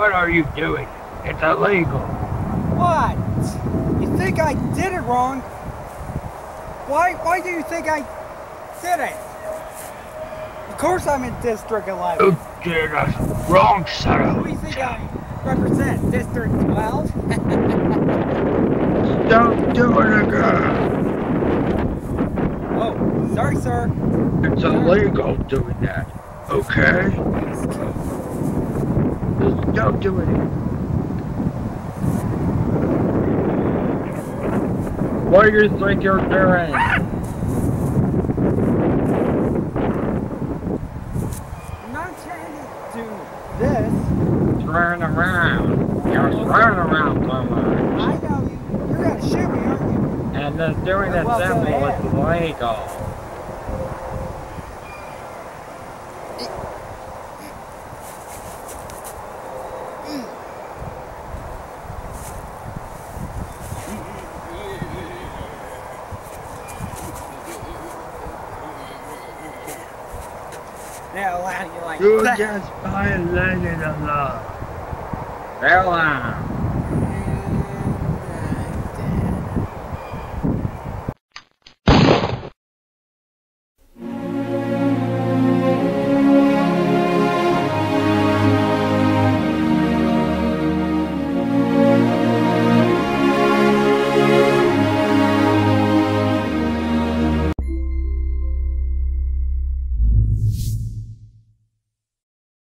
What are you doing? It's illegal. What? You think I did it wrong? Why do you think I did it? Of course I'm in District 11. You did it wrong, son. Who do you think I represent? District 12? Don't do it again. Oh, sorry, sir. It's illegal doing that. Okay? Just don't do it again. What do you think you're doing? I'm not trying to do this. Turn around. You're running around so much. I know you. You're gonna shoot me, aren't you? And just doing the Well, go symbol ahead. is illegal. Now, how do you like You that? just violated the law. Go on.